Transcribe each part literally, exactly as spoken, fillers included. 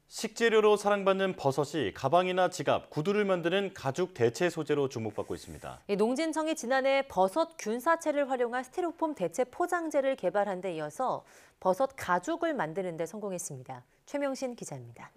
식재료로 사랑받는 버섯이 가방이나 지갑, 구두를 만드는 가죽 대체 소재로 주목받고 있습니다. 이 농진청이 지난해 버섯 균사체를 활용한 스티로폼 대체 포장재를 개발한 데 이어서 버섯 가죽을 만드는 데 성공했습니다. 최명신 기자입니다.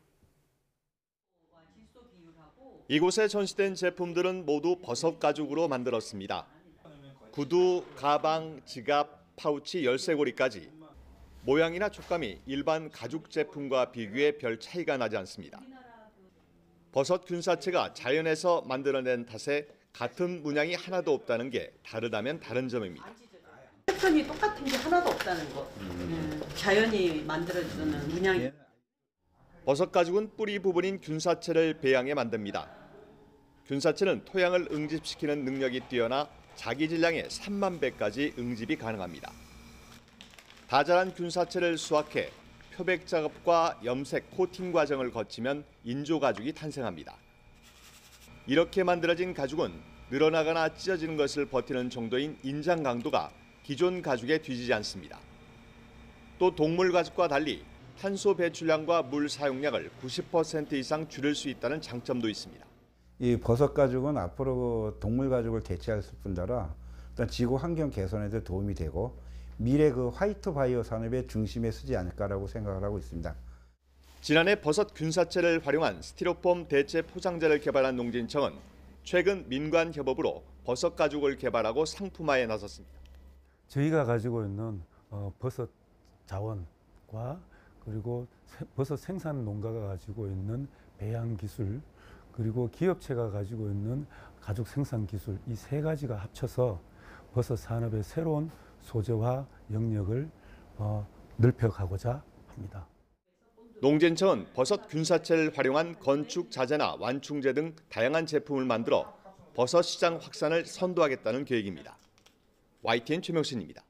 이곳에 전시된 제품들은 모두 버섯 가죽으로 만들었습니다. 구두, 가방, 지갑, 파우치, 열쇠고리까지 모양이나 촉감이 일반 가죽 제품과 비교해 별 차이가 나지 않습니다. 버섯 균사체가 자연에서 만들어낸 탓에 같은 문양이 하나도 없다는 게 다르다면 다른 점입니다. 패턴이 똑같은 게 하나도 없다는 거. 음. 자연이 만들어주는 문양이. 버섯 가죽은 뿌리 부분인 균사체를 배양해 만듭니다. 균사체는 토양을 응집시키는 능력이 뛰어나 자기 질량의 삼만 배까지 응집이 가능합니다. 다 자란 균사체를 수확해 표백 작업과 염색, 코팅 과정을 거치면 인조 가죽이 탄생합니다. 이렇게 만들어진 가죽은 늘어나거나 찢어지는 것을 버티는 정도인 인장 강도가 기존 가죽에 뒤지지 않습니다. 또 동물 가죽과 달리 탄소 배출량과 물 사용량을 구십 퍼센트 이상 줄일 수 있다는 장점도 있습니다. 이 버섯 가죽은 앞으로 동물 가죽을 대체할 뿐더러 일단 지구 환경 개선에도 도움이 되고 미래 그 화이트 바이오 산업의 중심에 서지 않을까라고 생각을 하고 있습니다. 지난해 버섯 균사체를 활용한 스티로폼 대체 포장재를 개발한 농진청은 최근 민관 협업으로 버섯 가죽을 개발하고 상품화에 나섰습니다. 저희가 가지고 있는 어, 버섯 자원과 그리고 버섯 생산 농가가 가지고 있는 배양 기술 그리고 기업체가 가지고 있는 가죽 생산 기술 이 세 가지가 합쳐서 버섯 산업의 새로운 소재화 영역을 어, 넓혀가고자 합니다. 농진청은 버섯 균사체를 활용한 건축 자재나 완충제 등 다양한 제품을 만들어 버섯 시장 확산을 선도하겠다는 계획입니다. 와이티엔 최명신입니다.